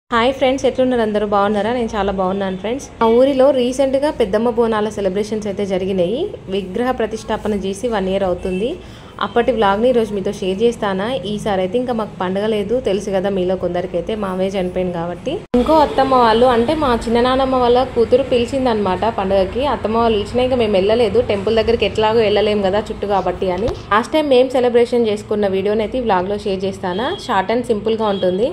Hi friends, ఎట్లున్నారు? అందరూ బాగున్నారా? నేను చాలా బాగున్నాను ఫ్రెండ్స్. మా ఊరిలో రీసెంట్గా పెద్దమ్మ బోనాల సెలబ్రేషన్స్ అయితే జరిగినాయి. విగ్రహ ప్రతిష్టాపన చేసి 1 year అవుతుంది. అప్పటి వ్లాగ్ని ఈరోజు మీతో షేర్ చేస్తానా. ఈసారి అయితే ఇంకా మాకు పండగ లేదు, తెలుసు కదా మీలో కొందరికైతే. మావే చనిపోయింది కాబట్టి ఇంకో అత్తమ్మ వాళ్ళు, అంటే మా చిన్ననాన్నమ్మ వాళ్ళ కూతురు పిలిచిందనమాట పండుగకి. అత్తమ్మ వాళ్ళు పిలిచినా ఇంకా మేము వెళ్ళలేదు, టెంపుల్ దగ్గరికి ఎట్లాగో వెళ్ళలేము కదా చుట్టూ కాబట్టి అని. లాస్ట్ టైం మేము సెలబ్రేషన్ చేసుకున్న వీడియోని అయితే ఈ వ్లాగ్లో షేర్ చేస్తానా. షార్ట్ అండ్ సింపుల్గా ఉంటుంది.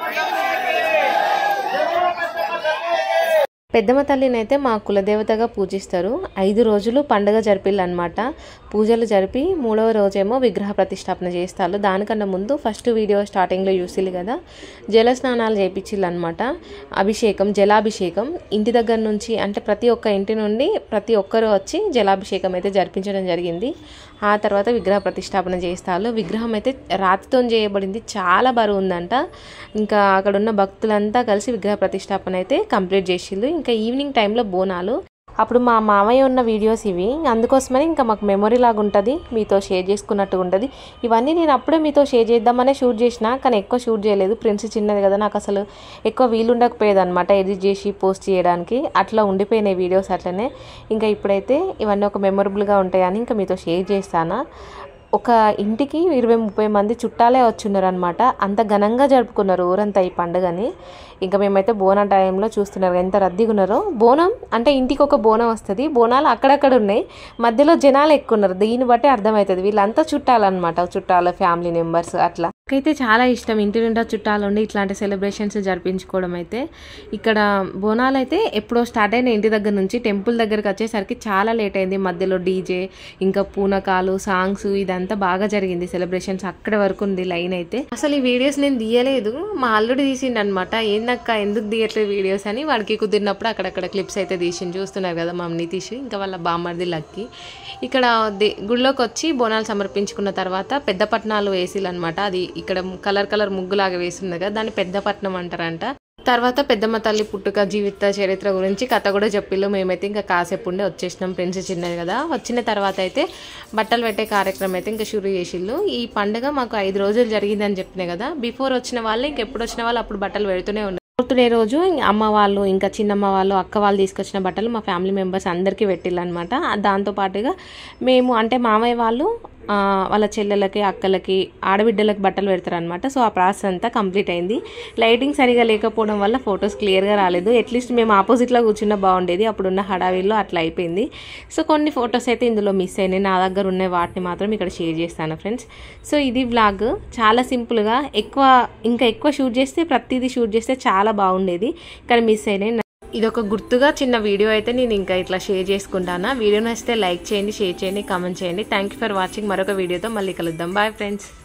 పెద్దమ్మ తల్లిని అయితే మా కులదేవతగా పూజిస్తారు. 5 రోజులు పండుగ జరిపిల్లనమాట. పూజలు జరిపి 3వ రోజేమో విగ్రహ ప్రతిష్టాపన చేస్తారు. దానికన్నా ముందు ఫస్ట్ వీడియో స్టార్టింగ్లో చూసిల్లు కదా, జల స్నానాలు చేయించిల్లనమాట. అభిషేకం, జలాభిషేకం ఇంటి దగ్గర నుంచి, అంటే ప్రతి ఒక్క ఇంటి నుండి ప్రతి ఒక్కరు వచ్చి జలాభిషేకం అయితే జరిపించడం జరిగింది. ఆ తర్వాత విగ్రహ ప్రతిష్టాపన చేస్తారు. విగ్రహం అయితే రాతితో చేయబడింది, చాలా బరువు ఉందంట. ఇంకా అక్కడ ఉన్న భక్తులంతా కలిసి విగ్రహ ప్రతిష్టాపన అయితే కంప్లీట్ చేసిళ్ళు. ఇంకా ఈవినింగ్ టైంలో బోనాలు, అప్పుడు మా మామయ్య ఉన్న వీడియోస్ ఇవి. అందుకోసమని ఇంకా మాకు మెమొరీ లాగా ఉంటుంది, మీతో షేర్ చేసుకున్నట్టుగా ఉంటుంది. ఇవన్నీ నేను అప్పుడే మీతో షేర్ చేద్దామనే షూట్ చేసిన, కానీ ఎక్కువ షూట్ చేయలేదు. ప్రిన్స్ చిన్నది కదా, నాకు అసలు ఎక్కువ వీలుండకపోయేది అనమాట ఎడిట్ చేసి పోస్ట్ చేయడానికి. అట్లా ఉండిపోయినాయి వీడియోస్ అట్లనే. ఇంకా ఇప్పుడైతే ఇవన్నీ ఒక మెమొరబుల్గా ఉంటాయని ఇంకా మీతో షేర్ చేస్తాను. ఒక ఇంటికి 20-30 మంది చుట్టాలే వచ్చున్నారు అనమాట. అంత ఘనంగా జరుపుకున్నారు ఊరంతా ఈ పండుగని. ఇంకా మేమైతే బోనం టైంలో చూస్తున్నారు ఎంత రద్దీగా ఉన్నారో. బోనం అంటే ఇంటికి ఒక బోనం వస్తుంది, బోనాలు అక్కడక్కడ ఉన్నాయి, మధ్యలో జనాలు ఎక్కువ ఉన్నారు. దీన్ని బట్టి అర్థమవుతుంది వీళ్ళంతా చుట్టాలన్నమాట, చుట్టాల ఫ్యామిలీ మెంబర్స్ అట్లా. నాకైతే చాలా ఇష్టం ఇంటి నిండా చుట్టాలు ఉండి ఇట్లాంటి సెలబ్రేషన్స్ జరిపించుకోవడం. అయితే ఇక్కడ బోనాలు అయితే ఎప్పుడో స్టార్ట్ అయిన ఇంటి దగ్గర నుంచి టెంపుల్ దగ్గరకు వచ్చేసరికి చాలా లేట్ అయింది. మధ్యలో డీజే, ఇంకా పూనకాలు, సాంగ్స్, ఇదంతా బాగా జరిగింది సెలబ్రేషన్స్. అక్కడ వరకు ఉంది లైన్ అయితే. అసలు ఈ వీడియోస్ నేను తీయలేదు, మా అల్లుడు తీసిండు అనమాట. ఏందక్క ఎందుకు తీయట్లేదు వీడియోస్ అని. వాడికి కుదిరినప్పుడు అక్కడక్కడ క్లిప్స్ అయితే తీసిండు. చూస్తున్నారు కదా మా నితీష్, ఇంకా వాళ్ళ బామ్మర్ది లక్కి. ఇక్కడ గుడిలోకి వచ్చి బోనాలు సమర్పించుకున్న తర్వాత పెద్ద పట్నాలు వేసిలు అనమాట. అది ఇక్కడ కలర్ ముగ్గులాగా వేసింది కదా, దాన్ని పెద్ద పట్నం అంటారంట. తర్వాత పెద్దమ్మ తల్లి పుట్టుక, జీవిత చరిత్ర గురించి కథ కూడా చెప్పిల్లు. మేమైతే ఇంకా కాసేపు ఉండే వచ్చేసినాం, ఫ్రెండ్స్ చిన్నది కదా. వచ్చిన తర్వాత అయితే బట్టలు పెట్టే కార్యక్రమం అయితే ఇంకా షురూ చేసిళ్ళు. ఈ పండుగ మాకు 5 రోజులు జరిగిందని చెప్పినాయి కదా. బిఫోర్ వచ్చిన వాళ్ళు ఇంకెప్పుడు వచ్చిన వాళ్ళు అప్పుడు బట్టలు పెడుతూనే ఉన్నారు. 4th డే రోజు అమ్మ వాళ్ళు, ఇంకా చిన్నమ్మ వాళ్ళు, అక్క వాళ్ళు తీసుకొచ్చిన బట్టలు మా ఫ్యామిలీ మెంబర్స్ అందరికీ పెట్టిల్లు అనమాట. దాంతోపాటుగా మేము, అంటే మామయ్య వాళ్ళు వాళ్ళ చెల్లెలకి, అక్కలకి, ఆడబిడ్డలకి బట్టలు పెడతారనమాట. సో ఆ ప్రాసెస్ అంతా కంప్లీట్ అయింది. లైటింగ్ సరిగా లేకపోవడం వల్ల ఫొటోస్ క్లియర్గా రాలేదు. అట్లీస్ట్ మేము ఆపోజిట్లో కూర్చున్నా బాగుండేది, అప్పుడున్న హడావిల్లో అట్లా అయిపోయింది. సో కొన్ని ఫొటోస్ అయితే ఇందులో మిస్ అయినాయి. నా దగ్గర ఉన్న వాటిని మాత్రం ఇక్కడ షేర్ చేస్తాను ఫ్రెండ్స్. సో ఇది వ్లాగ్ చాలా సింపుల్గా, ఇంకా ఎక్కువ షూట్ చేస్తే, ప్రతిదీ షూట్ చేస్తే చాలా బాగుండేది, కానీ మిస్ అయినాయి. ఇదొక గుర్తుగా చిన్న వీడియో అయితే నేను ఇంకా ఇట్లా షేర్ చేసుకుంటాను. వీడియో నచ్చితే లైక్ చేయండి, షేర్ చేయండి, కామెంట్ చేయండి. Thank you for watching. మరొక వీడియోతో మళ్ళీ కలుద్దాం. Bye friends.